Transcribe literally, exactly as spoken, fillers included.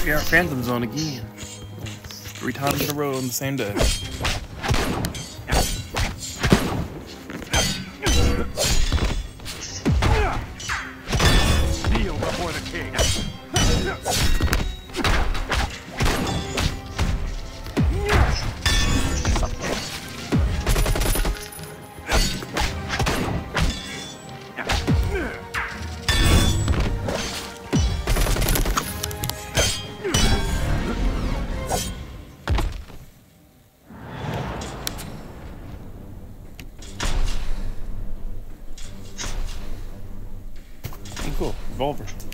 Check out Phantom Zone again. Three times in a row on the same day. Kneel before the king. Cool. Revolver.